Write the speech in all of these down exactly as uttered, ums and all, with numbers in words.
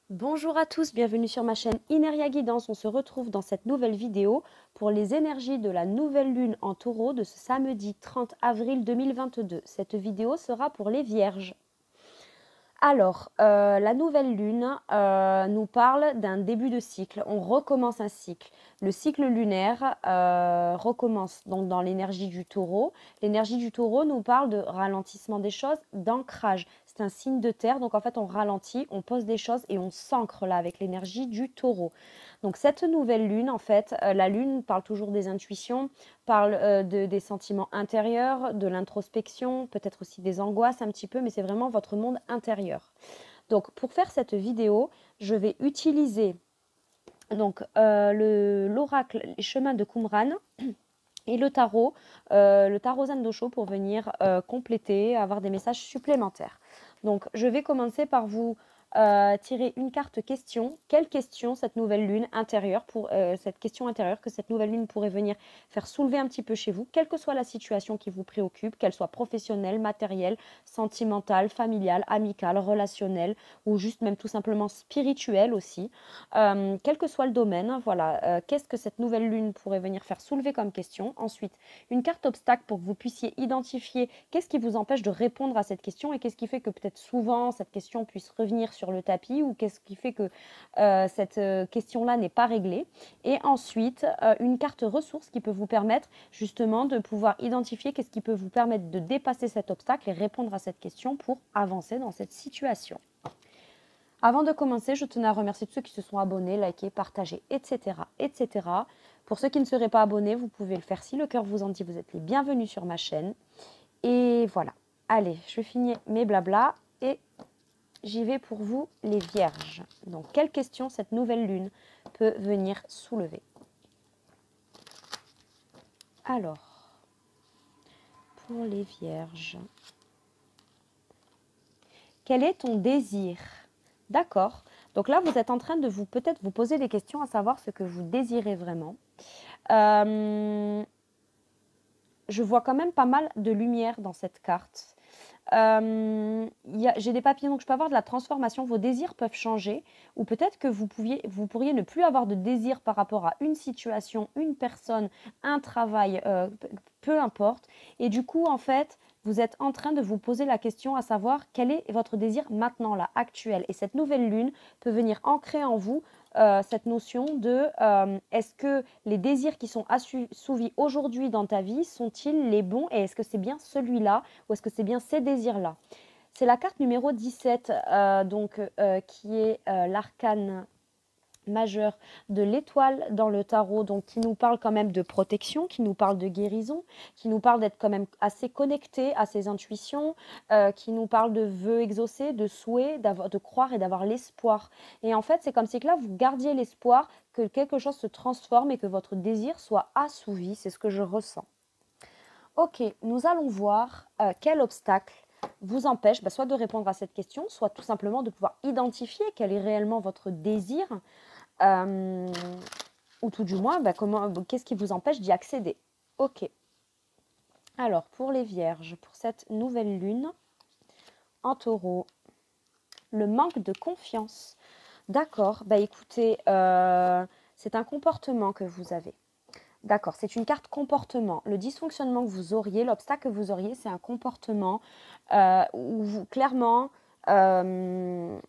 Bonjour à tous, bienvenue sur ma chaîne Ineria Guidance. On se retrouve dans cette nouvelle vidéo pour les énergies de la nouvelle lune en taureau de ce samedi trente avril deux mille vingt-deux. Cette vidéo sera pour les vierges. Alors, euh, la nouvelle lune euh, nous parle d'un début de cycle. On recommence un cycle. Le cycle lunaire euh, recommence donc dans l'énergie du taureau. L'énergie du taureau nous parle de ralentissement des choses, d'ancrage. C'est un signe de terre, donc en fait on ralentit, on pose des choses et on s'ancre là avec l'énergie du taureau. Donc cette nouvelle lune, en fait, euh, la lune parle toujours des intuitions, parle euh, de, des sentiments intérieurs, de l'introspection, peut-être aussi des angoisses un petit peu, mais c'est vraiment votre monde intérieur. Donc pour faire cette vidéo, je vais utiliser donc euh, l'oracle Les Chemins de Qumran et le tarot, euh, le tarot Zendosho pour venir euh, compléter, avoir des messages supplémentaires. Donc je vais commencer par vous euh, tirer une carte question. Quelle question cette nouvelle lune intérieure, pour euh, cette question intérieure que cette nouvelle lune pourrait venir faire soulever un petit peu chez vous, quelle que soit la situation qui vous préoccupe, qu'elle soit professionnelle, matérielle, sentimentale, familiale, amicale, relationnelle ou juste même tout simplement spirituelle aussi. Euh, quel que soit le domaine, voilà, euh, qu'est-ce que cette nouvelle lune pourrait venir faire soulever comme question. Ensuite, une carte obstacle pour que vous puissiez identifier qu'est-ce qui vous empêche de répondre à cette question et qu'est-ce qui fait que peut-être souvent cette question puisse revenir sur le tapis ou qu'est-ce qui fait que euh, cette euh, question-là n'est pas réglée. Et ensuite, euh, une carte ressource qui peut vous permettre justement de pouvoir identifier qu'est-ce qui peut vous permettre de dépasser cet obstacle et répondre à cette question pour avancer dans cette situation. Avant de commencer, je tenais à remercier tous ceux qui se sont abonnés, likés, partagés, et cetera, et cetera. Pour ceux qui ne seraient pas abonnés, vous pouvez le faire si le cœur vous en dit. Vous êtes les bienvenus sur ma chaîne. Et voilà. Allez, je finis mes blabla et j'y vais pour vous, les vierges. Donc, quelle question cette nouvelle lune peut venir soulever? Alors, pour les vierges, quel est ton désir? D'accord. Donc là, vous êtes en train de vous peut-être vous poser des questions à savoir ce que vous désirez vraiment. Euh, je vois quand même pas mal de lumière dans cette carte. Euh, J'ai des papiers, donc je peux avoir de la transformation. Vos désirs peuvent changer. Ou peut-être que vous, pouviez, vous pourriez ne plus avoir de désir par rapport à une situation, une personne, un travail, euh, peu importe. Et du coup, en fait, vous êtes en train de vous poser la question à savoir quel est votre désir maintenant, là, actuel. Et cette nouvelle lune peut venir ancrer en vous euh, cette notion de euh, est-ce que les désirs qui sont assouvis aujourd'hui dans ta vie sont-ils les bons et est-ce que c'est bien celui-là ou est-ce que c'est bien ces désirs-là? C'est la carte numéro dix-sept, euh, donc, euh, qui est euh, l'arcane majeur de l'étoile dans le tarot, donc qui nous parle quand même de protection, qui nous parle de guérison, qui nous parle d'être quand même assez connecté à ses intuitions, euh, qui nous parle de vœux exaucés, de souhaits, de croire et d'avoir l'espoir. Et en fait, c'est comme si que là, vous gardiez l'espoir que quelque chose se transforme et que votre désir soit assouvi. C'est ce que je ressens. Ok, nous allons voir euh, quel obstacle vous empêche bah, soit de répondre à cette question, soit tout simplement de pouvoir identifier quel est réellement votre désir, euh, ou tout du moins, bah, comment, qu'est-ce qui vous empêche d'y accéder. Ok. Alors, pour les vierges, pour cette nouvelle lune en taureau, le manque de confiance. D'accord, bah écoutez, euh, c'est un comportement que vous avez. D'accord, c'est une carte comportement. Le dysfonctionnement que vous auriez, l'obstacle que vous auriez, c'est un comportement euh, où vous, clairement, euh,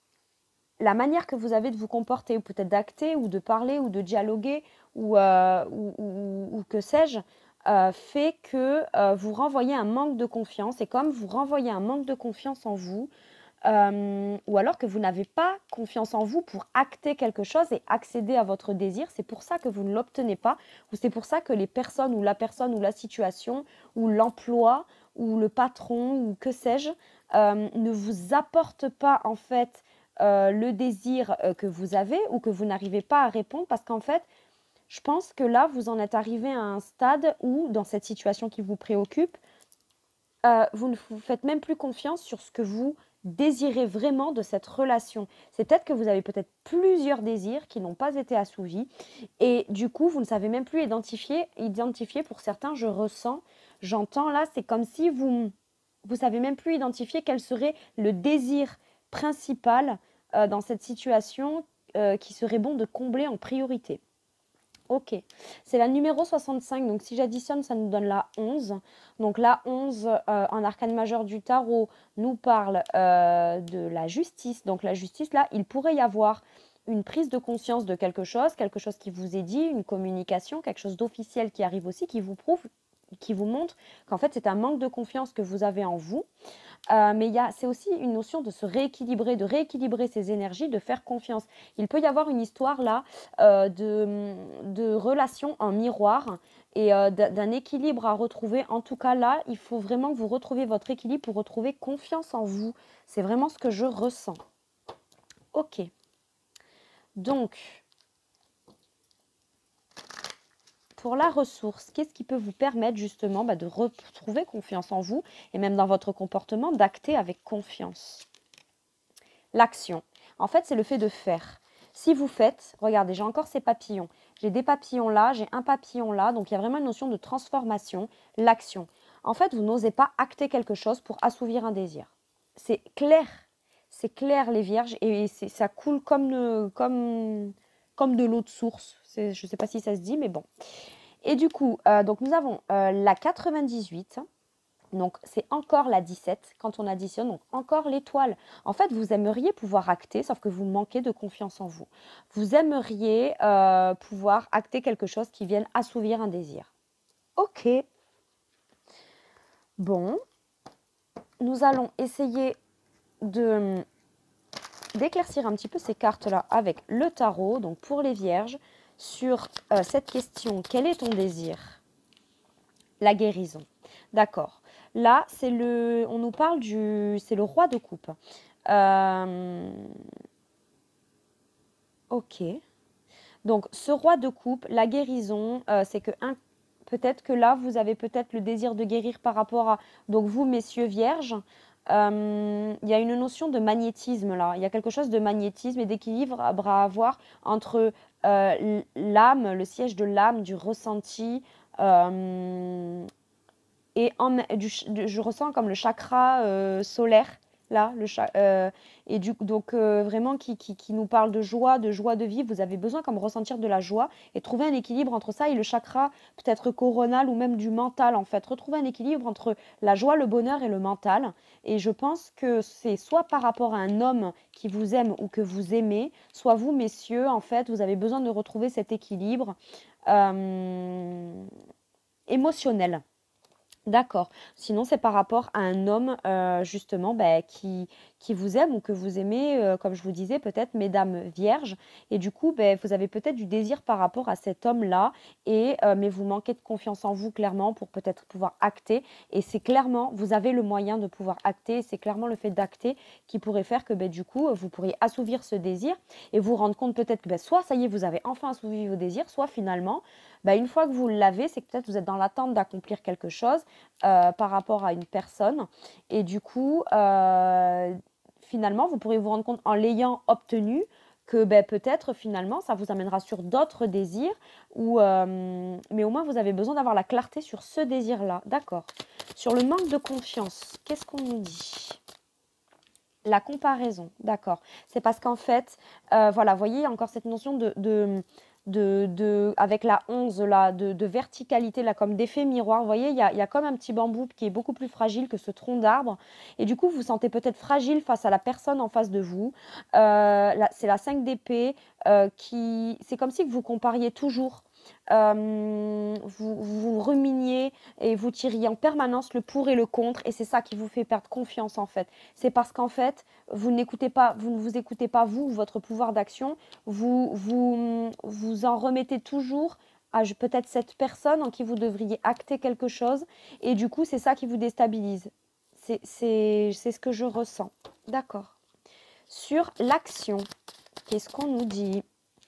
la manière que vous avez de vous comporter, ou peut-être d'acter, ou de parler, ou de dialoguer, ou, euh, ou, ou, ou que sais-je, euh, fait que euh, vous renvoyez un manque de confiance. Et comme vous renvoyez un manque de confiance en vous, euh, ou alors que vous n'avez pas confiance en vous pour acter quelque chose et accéder à votre désir, c'est pour ça que vous ne l'obtenez pas, ou c'est pour ça que les personnes, ou la personne, ou la situation, ou l'emploi, ou le patron, ou que sais-je, euh, ne vous apportent pas en fait euh, le désir euh, que vous avez ou que vous n'arrivez pas à répondre parce qu'en fait, je pense que là, vous en êtes arrivé à un stade où, dans cette situation qui vous préoccupe, euh, vous ne vous faites même plus confiance sur ce que vous désirez vraiment de cette relation. C'est peut-être que vous avez peut-être plusieurs désirs qui n'ont pas été assouvis et du coup, vous ne savez même plus identifier, identifier pour certains, je ressens, j'entends là, c'est comme si vous vous savez même plus identifier quel serait le désir principal euh, dans cette situation euh, qui serait bon de combler en priorité? Ok, c'est la numéro soixante-cinq, donc si j'additionne, ça nous donne la onze. Donc la onze, euh, en arcane majeur du tarot, nous parle euh, de la justice. Donc la justice, là, il pourrait y avoir une prise de conscience de quelque chose, quelque chose qui vous est dit, une communication, quelque chose d'officiel qui arrive aussi, qui vous prouve, qui vous montre qu'en fait, c'est un manque de confiance que vous avez en vous. Euh, mais il y a, c'est aussi une notion de se rééquilibrer, de rééquilibrer ses énergies, de faire confiance. Il peut y avoir une histoire là euh, de, de relation en miroir et euh, d'un équilibre à retrouver. En tout cas là, il faut vraiment que vous retrouviez votre équilibre pour retrouver confiance en vous. C'est vraiment ce que je ressens. Ok. Donc, pour la ressource, qu'est-ce qui peut vous permettre justement bah, de retrouver confiance en vous et même dans votre comportement, d'acter avec confiance? L'action. En fait, c'est le fait de faire. Si vous faites, regardez, j'ai encore ces papillons. J'ai des papillons là, j'ai un papillon là. Donc, il y a vraiment une notion de transformation, l'action. En fait, vous n'osez pas acter quelque chose pour assouvir un désir. C'est clair. C'est clair, les vierges. Et ça coule comme, de, comme, comme de l'eau de source. Je ne sais pas si ça se dit, mais bon. Et du coup, euh, donc nous avons euh, la quatre-vingt-dix-huit. Donc, c'est encore la dix-sept quand on additionne, donc encore l'étoile. En fait, vous aimeriez pouvoir acter, sauf que vous manquez de confiance en vous. Vous aimeriez euh, pouvoir acter quelque chose qui vienne assouvir un désir. Ok. Bon. Nous allons essayer de d'éclaircir un petit peu ces cartes-là avec le tarot, donc pour les vierges, sur euh, cette question, quel est ton désir? La guérison. D'accord. Là, c'est le, on nous parle du, c'est le roi de coupe. Euh, ok. Donc, ce roi de coupe, la guérison, euh, c'est que un, peut-être que là, vous avez peut-être le désir de guérir par rapport à, donc vous, messieurs vierges, euh, il y a une notion de magnétisme là. Il y a quelque chose de magnétisme et d'équilibre à à avoir entre euh, l'âme, le siège de l'âme, du ressenti. Euh, et en, du, je ressens comme le chakra euh, solaire là le euh, et du donc euh, vraiment qui, qui, qui nous parle de joie, de joie de vivre. Vous avez besoin comme ressentir de la joie et trouver un équilibre entre ça et le chakra peut-être coronal ou même du mental. En fait, retrouver un équilibre entre la joie, le bonheur et le mental. Et je pense que c'est soit par rapport à un homme qui vous aime ou que vous aimez, soit vous, messieurs, en fait, vous avez besoin de retrouver cet équilibre euh, émotionnel. D'accord. Sinon, c'est par rapport à un homme, euh, justement, bah, qui, qui vous aime ou que vous aimez, euh, comme je vous disais, peut-être, mesdames vierges. Et du coup, bah, vous avez peut-être du désir par rapport à cet homme-là, et, euh, mais vous manquez de confiance en vous, clairement, pour peut-être pouvoir acter. Et c'est clairement, vous avez le moyen de pouvoir acter. C'est clairement le fait d'acter qui pourrait faire que, bah, du coup, vous pourriez assouvir ce désir et vous rendre compte peut-être que bah, soit, ça y est, vous avez enfin assouvi vos désirs, soit finalement, bah, une fois que vous l'avez, c'est que peut-être vous êtes dans l'attente d'accomplir quelque chose euh, par rapport à une personne. Et du coup, euh, finalement, vous pourrez vous rendre compte en l'ayant obtenu que ben, peut-être finalement, ça vous amènera sur d'autres désirs. Ou, euh, mais au moins, vous avez besoin d'avoir la clarté sur ce désir-là. D'accord. Sur le manque de confiance, qu'est-ce qu'on nous dit? La comparaison, d'accord. C'est parce qu'en fait, euh, voilà, vous voyez, encore cette notion de, de, de, de- avec la onze, là, de, de verticalité, là, comme d'effet miroir. Vous voyez, il y a, il y a comme un petit bambou qui est beaucoup plus fragile que ce tronc d'arbre. Et du coup, vous vous sentez peut-être fragile face à la personne en face de vous. Euh, là, c'est la cinq d'épée euh, qui... C'est comme si que vous compariez toujours. Euh, vous, vous ruminiez et vous tiriez en permanence le pour et le contre. Et c'est ça qui vous fait perdre confiance, en fait. C'est parce qu'en fait, vous n'écoutez pas, vous ne vous écoutez pas, vous, votre pouvoir d'action, vous, vous, vous en remettez toujours à peut-être cette personne en qui vous devriez acter quelque chose, et du coup, c'est ça qui vous déstabilise. C'est c'est- c'est ce que je ressens. D'accord. Sur l'action, qu'est-ce qu'on nous dit?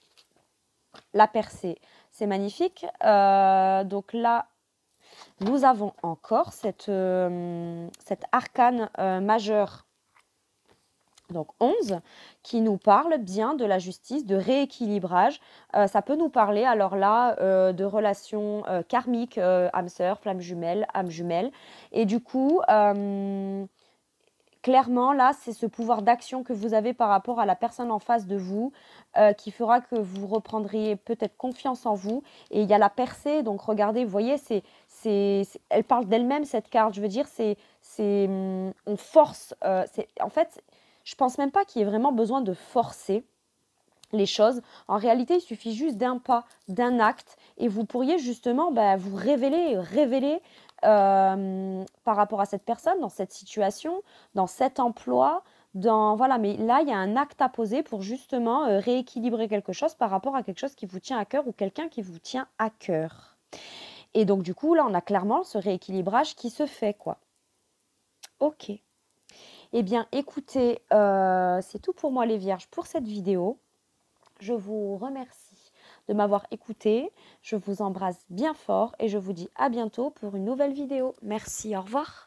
La percée, c'est magnifique. Euh, donc là, nous avons encore cette, euh, cette arcane euh, majeure, donc onze, qui nous parle bien de la justice, de rééquilibrage. Euh, ça peut nous parler, alors là, euh, de relations euh, karmiques, euh, âme sœur, flamme jumelle, âme jumelle. Et du coup, euh, clairement, là, c'est ce pouvoir d'action que vous avez par rapport à la personne en face de vous euh, qui fera que vous reprendriez peut-être confiance en vous. Et il y a la percée, donc regardez, vous voyez, c'est, c'est, c'est- elle parle d'elle-même, cette carte. Je veux dire, c'est, c'est, hum, on force. Euh, c'est, en fait, je pense même pas qu'il y ait vraiment besoin de forcer les choses. En réalité, il suffit juste d'un pas, d'un acte, et vous pourriez justement bah, vous révéler, révéler euh, par rapport à cette personne, dans cette situation, dans cet emploi, dans voilà. Mais là, il y a un acte à poser pour justement euh, rééquilibrer quelque chose par rapport à quelque chose qui vous tient à cœur ou quelqu'un qui vous tient à cœur. Et donc, du coup, là, on a clairement ce rééquilibrage qui se fait, quoi. Ok. Eh bien, écoutez, euh, c'est tout pour moi, les vierges, pour cette vidéo. Je vous remercie de m'avoir écouté. Je vous embrasse bien fort et je vous dis à bientôt pour une nouvelle vidéo. Merci, au revoir.